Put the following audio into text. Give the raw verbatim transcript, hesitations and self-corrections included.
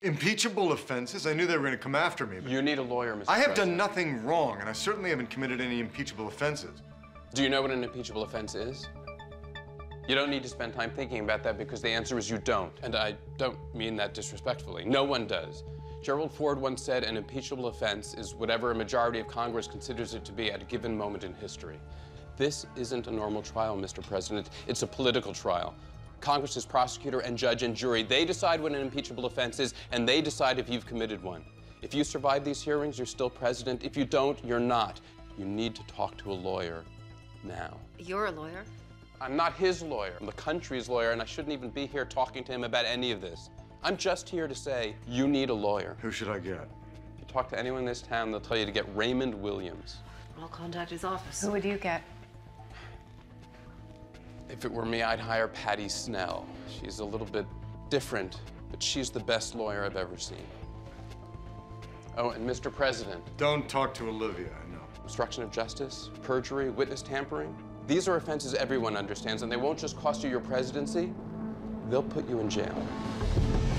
Impeachable offenses? I knew they were going to come after me. But you need a lawyer, Mister I have President. done nothing wrong, and I certainly haven't committed any impeachable offenses. Do you know what an impeachable offense is? You don't need to spend time thinking about that because the answer is you don't. And I don't mean that disrespectfully. No one does. Gerald Ford once said an impeachable offense is whatever a majority of Congress considers it to be at a given moment in history. This isn't a normal trial, Mister President. It's a political trial. Congress is prosecutor and judge and jury. They decide what an impeachable offense is, and they decide if you've committed one. If you survive these hearings, you're still president. If you don't, you're not. You need to talk to a lawyer now. You're a lawyer? I'm not his lawyer. I'm the country's lawyer, and I shouldn't even be here talking to him about any of this. I'm just here to say you need a lawyer. Who should I get? If you talk to anyone in this town, they'll tell you to get Raymond Williams. I'll contact his office. Who would you get? If it were me, I'd hire Patty Snell. She's a little bit different, but she's the best lawyer I've ever seen. Oh, and Mister President. Don't talk to Olivia, no. Obstruction of justice, perjury, witness tampering. These are offenses everyone understands, and they won't just cost you your presidency, they'll put you in jail.